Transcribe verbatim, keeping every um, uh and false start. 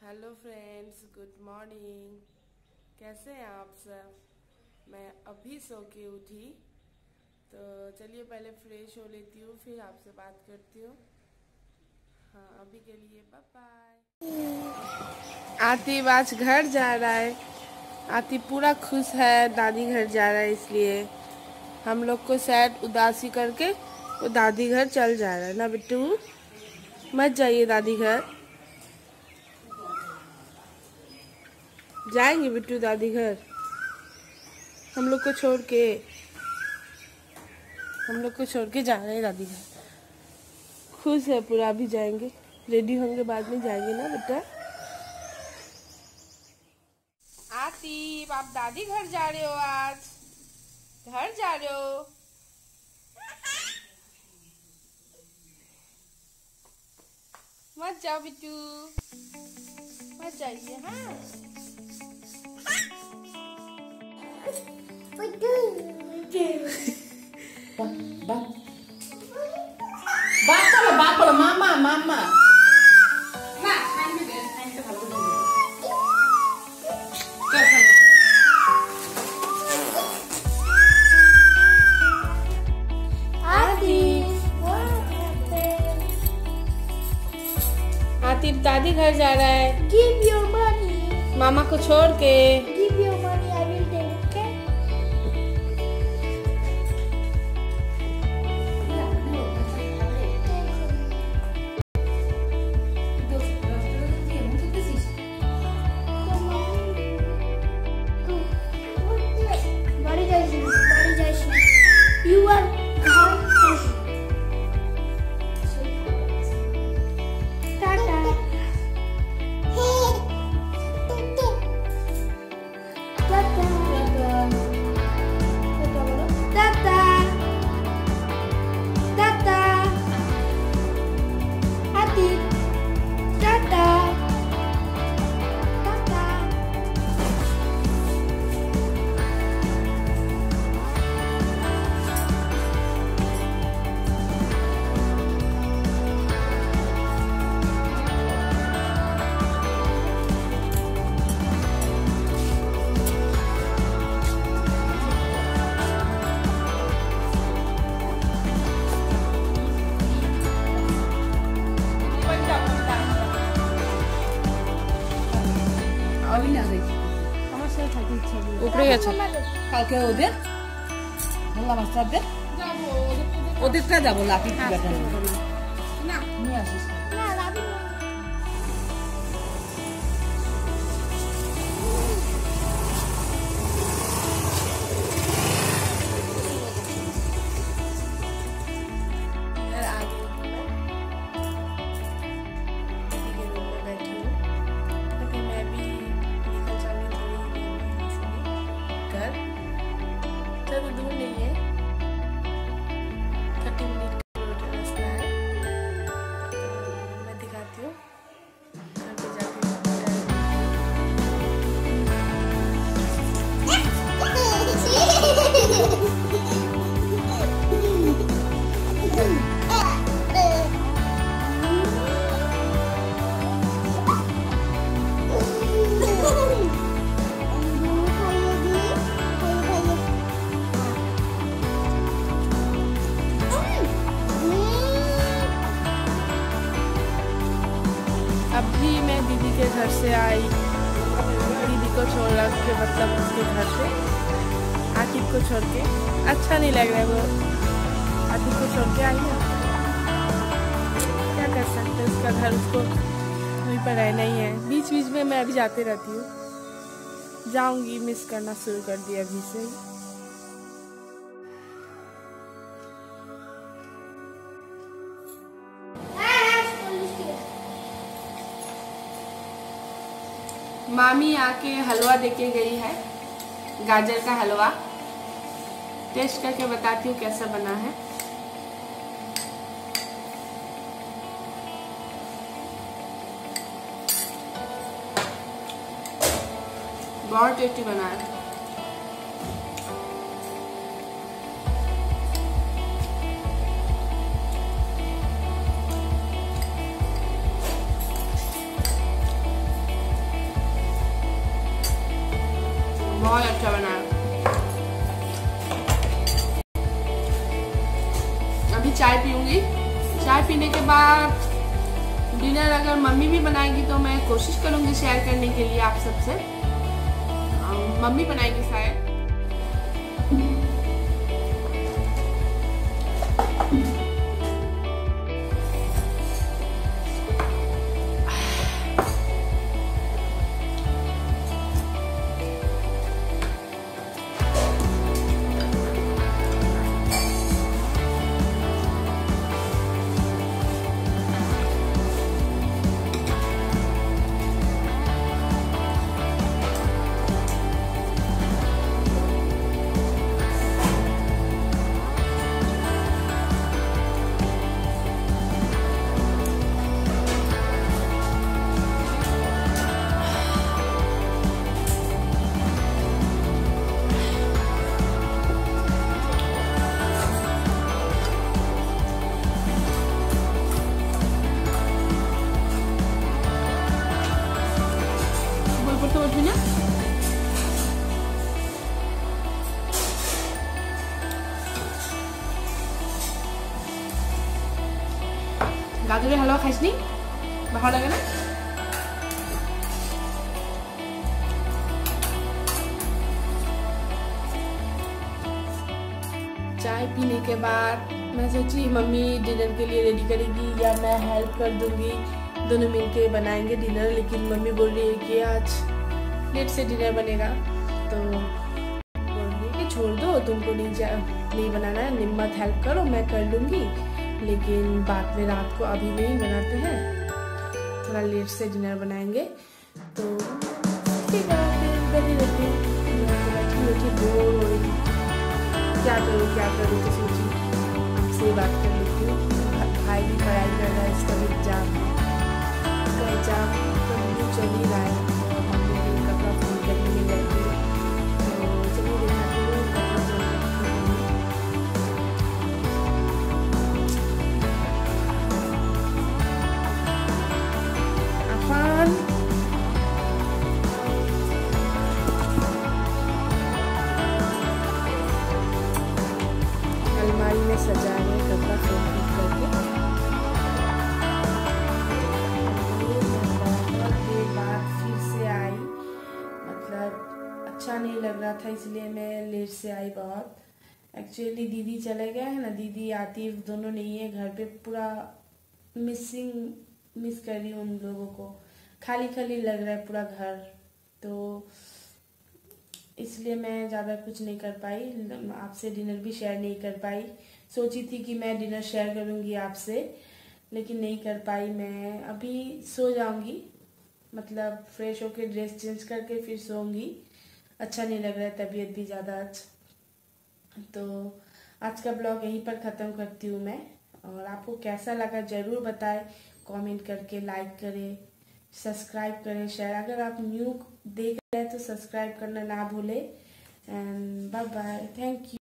Hello friends, good morning. कैसे हैं आप सब? मैं अभी सो के उठी, तो चलिए पहले फ्रेश हो लेती हूँ, फिर आपसे बात करती हूँ। हाँ, अभी के लिए बाय बाय। आतिफ आज घर जा रहा है। आतिफ पूरा खुश है, दादी घर जा रहा है, इसलिए हम लोग को शायद उदासी करके वो दादी घर चल जा रहा है ना बिट्टू। मत जाइए दादी घर। जाएंगे बिट्टू दादी घर, हम लोग को छोड़ के हम लोग को छोड़ के जा रहे हैं दादी घर। खुश है पूरा। अभी जाएंगे, रेडी होंगे, बाद में जाएंगे ना बेटा। आतिफ, आप दादी घर जा रहे हो? आज घर जा रहे हो? मत जाओ बिट्टू, मत जाइए। हाँ Bapak bapak mama mama. Nah, kamu deh, kamu kalau dulu. Cepat. Atif, Atif दादी घर जा रहा है। Give your money. मामा को छोड़ के। Give your money. I will take. Okay. Body judgment. Body judgment. You are God. Tata. Tata. Tata. Hati. Tata. Tata. উপরে গেছে। কালকে ওদের মোল্লা মাস্টারদের ওদেরটা যাবো লাফি ব্যাপার না নিয়ে আসিস। না রাবি ज़्यादा दूर नहीं है, थर्टी मिनट का रास्ता है। तो मैं दिखाती हूँ घर पे जाके। अभी मैं दीदी के घर से आई, दीदी को छोड़ रहा के मतलब उसके घर से आतिफ को छोड़ के। अच्छा नहीं लग रहा है, वो आतिफ को छोड़ के आई ना, क्या कर सकते, उसका घर उसको वहीं पर रहना ही है। बीच बीच में मैं अभी जाते रहती हूँ, जाऊंगी, मिस करना शुरू कर दिया अभी से ही। मामी आके हलवा देके गई है, गाजर का हलवा। टेस्ट करके बताती हूँ कैसा बना है। बहुत टेस्टी बना है। बहुत अच्छा बना है। अभी चाय पीऊंगी। चाय पीने के बाद डिनर अगर मम्मी भी बनाएगी तो मैं कोशिश करूंगी शेयर करने के लिए आप सबसे। मम्मी बनाएगी शायद। গাজরের হালুয়া খাইসনি? ভালো লাগে না? चाय पीने के बाद मैं सोची मम्मी डिनर के लिए रेडी करेगी या मैं हेल्प कर दूंगी, दोनों मिलके बनाएंगे डिनर। लेकिन मम्मी बोल रही है कि आज लेट से डिनर बनेगा, तो बोल रही है कि छोड़ दो, तुमको नहीं जा नहीं बनाना है, निम्मत हेल्प करो, मैं कर लूँगी। लेकिन बाद में रात को अभी नहीं बनाते हैं, थोड़ा लेट से डिनर बनाएंगे। तो ठीक है, फिर बैठी रहती हूँ, बैठी बैठी बोर हो रही थी, क्या करूँ क्या करूँ, तो सोची आपसे बात कर लेती हूँ। भाई भी पढ़ाई कर रहा है, इसका भी एग्जाम है, इसका एग्जाम तो चल ही रहा है। तो मम्मी भी कपड़ा फोन करने में रहती है, तो चलिए दिखाती हूँ कपड़ा फोन अफान। अलमारी में सजा रहे कपड़ा फोन करके। बहुत देर बाद फिर से आई, मतलब अच्छा नहीं लग रहा था, इसलिए मैं लेट से आई बहुत। एक्चुअली दीदी चले गए हैं ना, दीदी आती दोनों नहीं है घर पे, पूरा मिसिंग मिस कर रही हूँ उन लोगों को, खाली खाली लग रहा है पूरा घर, तो इसलिए मैं ज़्यादा कुछ नहीं कर पाई, आपसे डिनर भी शेयर नहीं कर पाई। सोची थी कि मैं डिनर शेयर करूँगी आपसे, लेकिन नहीं कर पाई। मैं अभी सो जाऊँगी, मतलब फ्रेश होके ड्रेस चेंज करके फिर सोऊंगी, अच्छा नहीं लग रहा है, तबीयत भी ज़्यादा आज। तो आज का ब्लॉग यहीं पर ख़त्म करती हूँ मैं, और आपको कैसा लगा ज़रूर बताएं, कमेंट करके, लाइक करें, सब्सक्राइब करें, शेयर। अगर आप न्यू देख रहे हैं तो सब्सक्राइब करना ना भूलें। And bye bye, thank you.